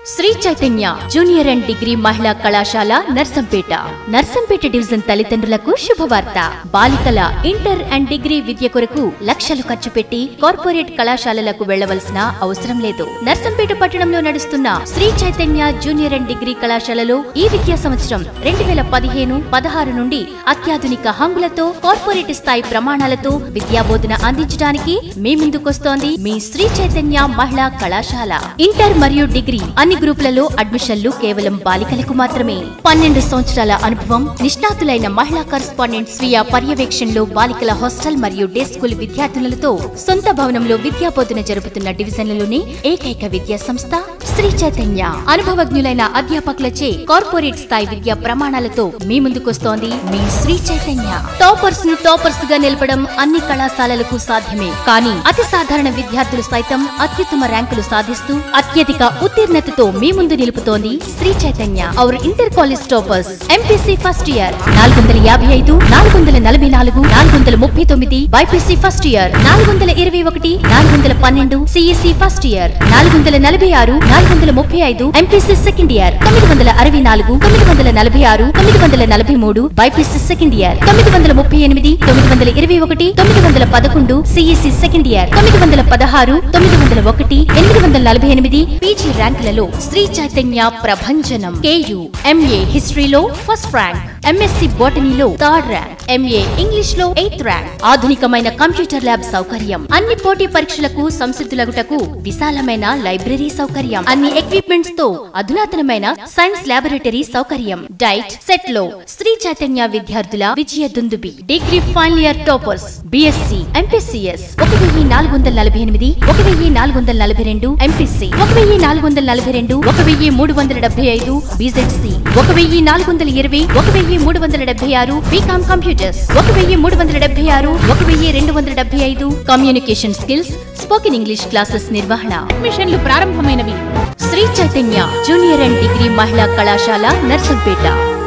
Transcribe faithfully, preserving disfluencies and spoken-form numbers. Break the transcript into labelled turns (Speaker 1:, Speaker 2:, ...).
Speaker 1: Shri Chaitanya junior and degree మహిళా కళాశాల Narsampet Narsampet division తల్లిదండ్రులకు శుభవార్త. బాలికల ఇంటర్ అండ్ డిగ్రీ విద్య కొరకు లక్షలు ఖర్చు పెట్టి కార్పొరేట్ కళాశాలలకు వెళ్లవలసిన అవసరం లేదు. నర్సంపేట పట్టణంలో నడుస్తున్న Sri Chaitanya junior and degree కళాశాలలో ఈ విద్యా సంవత్సరం రెండు వేల పదిహేను పదహారు నుండి అత్యాధునిక హంగులతో కార్పొరేట్ స్థాయి ప్రమాణాలతో విద్యాబోధన అందించడానికి మీ ముందుకొస్తోంది మీ శ్రీ చైతన్య మహిళా కళాశాల. ఇంటర్ మరియు డిగ్రీ అన్ని గ్రూపులలో అడ్మిషన్లు కేవలం బాలికలకు మాత్రమే. పన్నెండు సంవత్సరాల అనుభవం, నిష్ణాతులైన మహిళా కరెస్పాండెంట్ స్వీయ పర్యవేక్షణలో బాలికల హాస్టల్ మరియు డే స్కూల్ విద్యార్థులతో సొంత భవనంలో విద్యాబోధన జరుపుతున్న డివిజన్లలోని ఏకైక విద్యా సంస్థ శ్రీ చైతన్య. అనుభవజ్ఞులైన అధ్యాపకులచే కార్పొరేట్ స్థాయి విద్యా ప్రమాణాలతో మీ ముందుకొస్తోంది మీ శ్రీ చైతన్య. టాపర్స్ ను టాపర్స్ గా నిలపడం అన్ని కళాశాలలకు సాధ్యమే. కానీ అతి సాధారణ విద్యార్థులు సైతం అత్యుత్తమ ర్యాంకులు సాధిస్తూ అత్యధిక ఉత్తీర్ణతతో మీ ముందు నిలుపుతోంది Sri Chaitanya. Our inter college toppers MPC first year నాలుగు వందల యాభై ఐదు నాలుగు వందల నలభై నాలుగు నాలుగు వందల ముప్పై తొమ్మిది, బైపీసీ ఫస్ట్ ఇయర్ నాలుగు వందల ఇరవై ఒకటి నాలుగు వందల పన్నెండు, సిఈసీ ఫస్ట్ ఇయర్ నాలుగు వందల నలభై ఆరు నాలుగు వందల ముప్పై ఐదు, ఎంపీసీ సెకండ్ ఇయర్ తొమ్మిది వందల అరవై నాలుగు తొమ్మిది వందల నలభై ఆరు తొమ్మిది వందల నలభై మూడు, బైపీసీ సెకండ్ ఇయర్ తొమ్మిది వందల ముప్పై ఎనిమిది తొమ్మిది వందల ఇరవై ఒకటి తొమ్మిది వందల పదకొండు, సిఈసీ సెకండ్ ఇయర్ తొమ్మిది వందల పదహారు తొమ్మిది వందల ఒకటి ఎనిమిది వందల నలభై ఎనిమిది. పీజీ ర్యాంకులలో శ్రీ చైతన్య ప్రభంజనం. కేయు ఎంఏ హిస్టరీలో ఫస్ట్ ర్యాంక్, ఎంఎస్సి బోటనీలో థర్డ్ ర్యాంక్, ఎంఏ ఇంగ్లీష్ లో ఎయిత్ ర్యాంక్. ఆధునికమైన కంప్యూటర్ ల్యాబ్ సౌకర్యం, అన్ని పోటీ పరీక్షలకు సంసిద్ధులగుటకు విశాలమైన లైబ్రరీ సౌకర్యం, అన్ని ఎక్విప్మెంట్స్ తో అధునాతనమైన సైన్స్ ల్యాబొరేటరీ సౌకర్యం. డైట్ సెట్ లో శ్రీ చైతన్య విద్యార్థుల విజయ దుందుబి. Degree final year toppers BSc MPCS ఒక వెయ్యి నాలుగు వందల నలభై ఎనిమిది ఒక వెయ్యి నాలుగు వందల నలభై రెండు, ఎంపీసీ ఒక వెయ్యి నాలుగు వందల నలభై రెండు ఒక వెయ్యి మూడు వందల డెబ్బై ఐదు, బీజెడ్సీ ఒక వెయ్యి నాలుగు వందల ఇరవై ఒక వెయ్యి మూడు వందల డెబ్బై ఆరు, బీకామ్ కంప్యూటర్స్ ఒక వెయ్యి మూడు వందల డెబ్బై ఆరు ఒక వెయ్యి రెండు వందల డెబ్బై ఐదు. Communication skills, spoken English classes నిర్వహణ. అడ్మిషన్లు ప్రారంభమైనవి. Sri Chaitanya junior and degree మహిళా కళాశాల నర్సంపేట.